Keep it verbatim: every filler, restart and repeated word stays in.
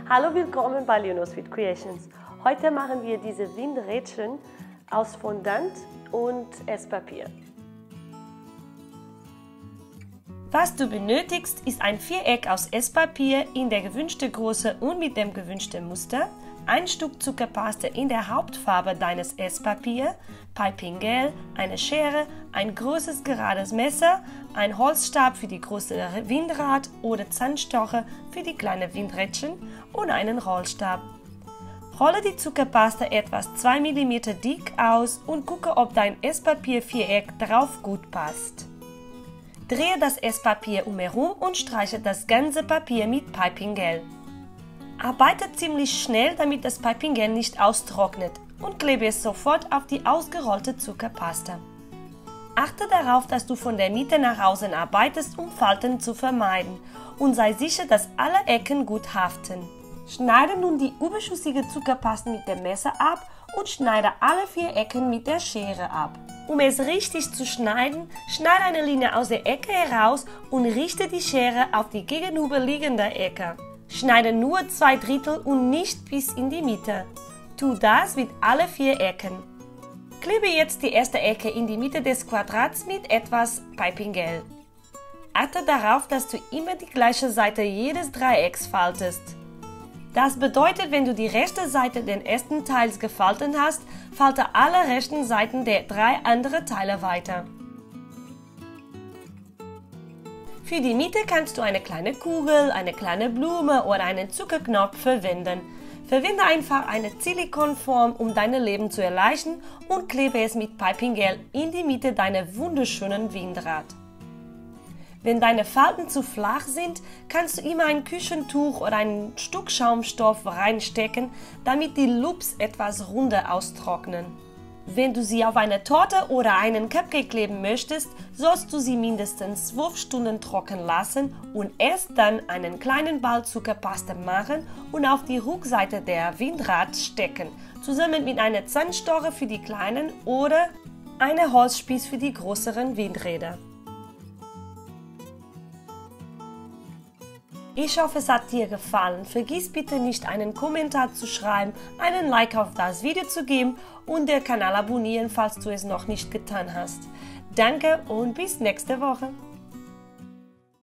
Hallo, willkommen bei Leonos Fit Creations. Heute machen wir diese Windrädchen aus Fondant und Esspapier. Was du benötigst, ist ein Viereck aus Esspapier in der gewünschten Größe und mit dem gewünschten Muster, ein Stück Zuckerpaste in der Hauptfarbe deines Esspapier, Piping Gel, eine Schere, ein großes gerades Messer, ein Holzstab für die große Windrad oder Zahnstocher für die kleinen Windrädchen und einen Rollstab. Rolle die Zuckerpaste etwas zwei Millimeter dick aus und gucke, ob dein Esspapier-Viereck drauf gut passt. Drehe das Esspapier umherum und streiche das ganze Papier mit Piping Gel. Arbeite ziemlich schnell, damit das Piping Gel nicht austrocknet, und klebe es sofort auf die ausgerollte Zuckerpaste. Achte darauf, dass du von der Mitte nach außen arbeitest, um Falten zu vermeiden, und sei sicher, dass alle Ecken gut haften. Schneide nun die überschüssige Zuckerpaste mit dem Messer ab und schneide alle vier Ecken mit der Schere ab. Um es richtig zu schneiden, schneide eine Linie aus der Ecke heraus und richte die Schere auf die gegenüberliegende Ecke. Schneide nur zwei Drittel und nicht bis in die Mitte. Tu das mit alle vier Ecken. Klebe jetzt die erste Ecke in die Mitte des Quadrats mit etwas Piping Gel. Achte darauf, dass du immer die gleiche Seite jedes Dreiecks faltest. Das bedeutet, wenn du die rechte Seite des ersten Teils gefaltet hast, falte alle rechten Seiten der drei anderen Teile weiter. Für die Mitte kannst du eine kleine Kugel, eine kleine Blume oder einen Zuckerknopf verwenden. Verwende einfach eine Silikonform, um dein Leben zu erleichtern, und klebe es mit Piping Gel in die Mitte deiner wunderschönen Windrad. Wenn deine Falten zu flach sind, kannst du immer ein Küchentuch oder ein Stück Schaumstoff reinstecken, damit die Loops etwas runder austrocknen. Wenn du sie auf eine Torte oder einen Cupcake kleben möchtest, sollst du sie mindestens zwölf Stunden trocken lassen und erst dann einen kleinen Ball Zuckerpaste machen und auf die Rückseite der Windrad stecken, zusammen mit einer Zahnstocher für die kleinen oder einer Holzspieß für die größeren Windräder. Ich hoffe, es hat dir gefallen. Vergiss bitte nicht, einen Kommentar zu schreiben, einen Like auf das Video zu geben und den Kanal abonnieren, falls du es noch nicht getan hast. Danke und bis nächste Woche.